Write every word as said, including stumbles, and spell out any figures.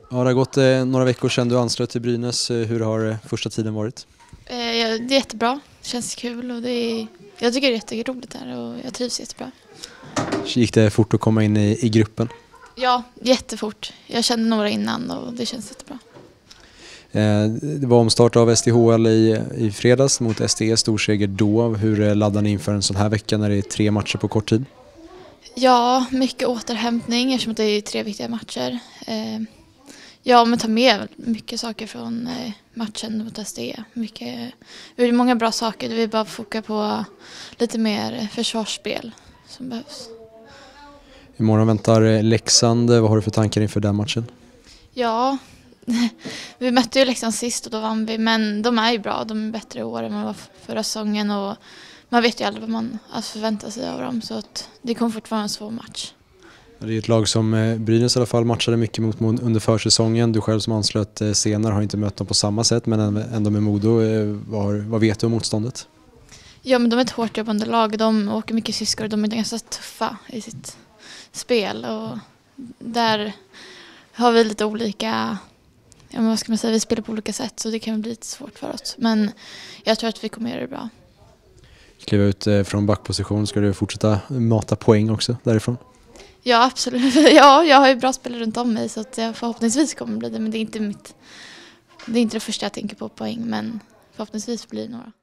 Ja, det har gått eh, några veckor sedan du anslöt till Brynäs. Hur har eh, första tiden varit? Eh, det är jättebra. Det känns kul och det är, jag tycker det är jätteroligt här och jag trivs jättebra. Gick det fort att komma in i, i gruppen? Ja, jättefort. Jag kände några innan och det känns jättebra. Eh, det var omstart av S D H L i, i fredags mot S D E, storseger då. Hur eh, laddar ni inför en sån här vecka när det är tre matcher på kort tid? Ja, mycket återhämtning eftersom det är tre viktiga matcher. Eh, ja, men ta med mycket saker från eh, matchen mot S D E. Mycket, det är många bra saker. Vi bara foka på lite mer försvarsspel som behövs. Imorgon väntar Leksand. Vad har du för tankar inför den matchen? Ja, vi mötte ju Leksand sist och då vann vi. Men de är ju bra. De är bättre i år än man var förra säsongen. Och man vet ju aldrig vad man alltså förväntar sig av dem. Så att det kommer fortfarande vara en svår match. Det är ett lag som Brynäs i alla fall matchade mycket mot under försäsongen. Du själv som anslöt senare har inte mött dem på samma sätt, men ändå med Modo. Vad, vad vet du om motståndet? Ja, men de är ett hårt jobbande lag. De åker mycket skridskor och de är ganska tuffa i sitt spel. Och där har vi lite olika, ja, men vad ska man säga, vi spelar på olika sätt så det kan bli lite svårt för oss. Men jag tror att vi kommer göra det bra. Kliva ut från backposition, ska du fortsätta mata poäng också därifrån? Ja, absolut. Ja, jag har ju bra spelare runt om mig så att jag förhoppningsvis kommer bli det. Men det är inte mitt, det är inte det första jag tänker på poäng, men förhoppningsvis blir det några.